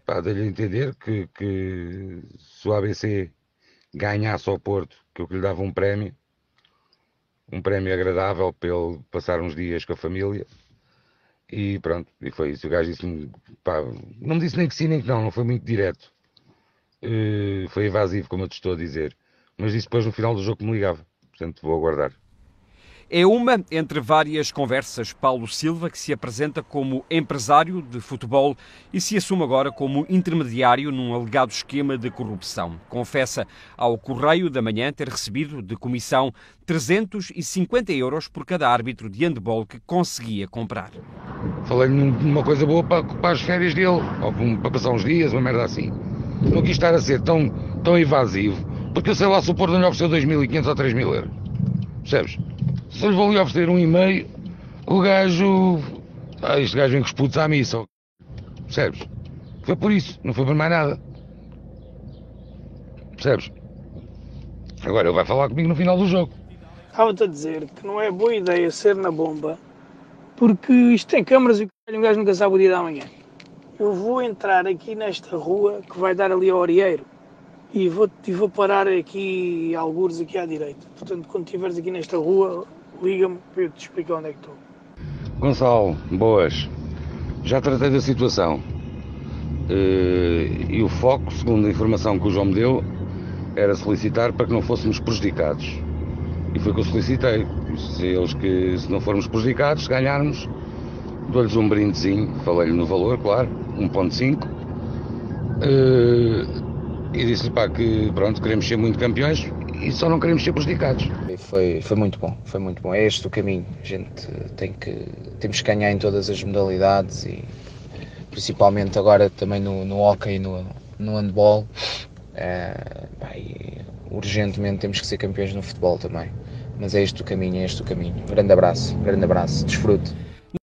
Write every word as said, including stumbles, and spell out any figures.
Pá, dei-lhe a entender que, que se o A B C ganhasse ao Porto, que eu lhe dava um prémio, um prémio agradável para ele passar uns dias com a família. E pronto, e foi isso. O gajo disse-me, pá, não me disse nem que sim nem que não, não foi muito direto. Uh, foi evasivo, como eu te estou a dizer. Mas disse depois no final do jogo que me ligava. Portanto, vou aguardar. É uma entre várias conversas Paulo Silva, que se apresenta como empresário de futebol e se assume agora como intermediário num alegado esquema de corrupção. Confessa ao Correio da Manhã ter recebido de comissão trezentos e cinquenta euros por cada árbitro de handball que conseguia comprar. Falei-lhe numa coisa boa para, para as férias dele, ou para passar uns dias, uma merda assim. Não quis estar a ser tão, tão evasivo, porque eu sei lá se o Porto não lhe ofereceu dois mil e quinhentos ou três mil euros. Percebes? Se eu lhe vou lhe oferecer um e-mail, o gajo. Ah, este gajo vem com os putos à missa. Percebes? Foi por isso, não foi por mais nada. Percebes? Agora ele vai falar comigo no final do jogo. Estava-te a dizer que não é boa ideia ser na bomba, porque isto tem câmaras e o gajo nunca sabe o dia da manhã. Eu vou entrar aqui nesta rua que vai dar ali ao Arieiro e vou, e vou parar aqui, algures aqui à direita. Portanto, quando estiveres aqui nesta rua, liga-me para eu te explicar onde é que estou. Gonçalo, boas. Já tratei da situação. E o foco, segundo a informação que o João me deu, era solicitar para que não fôssemos prejudicados. E foi o que eu solicitei. Se eles que, se não formos prejudicados, se ganharmos, dou-lhes um brindezinho, falei-lhe no valor, claro, um vírgula cinco. E disse-lhe, pá, que pronto, queremos ser muito campeões e só não queremos ser prejudicados. Foi, foi muito bom, foi muito bom. É este o caminho. A gente tem que, temos que ganhar em todas as modalidades e principalmente agora também no, no hóquei e no, no handball. É, pá, e urgentemente temos que ser campeões no futebol também. Mas é este o caminho, é este o caminho. Grande abraço, grande abraço. Desfrute.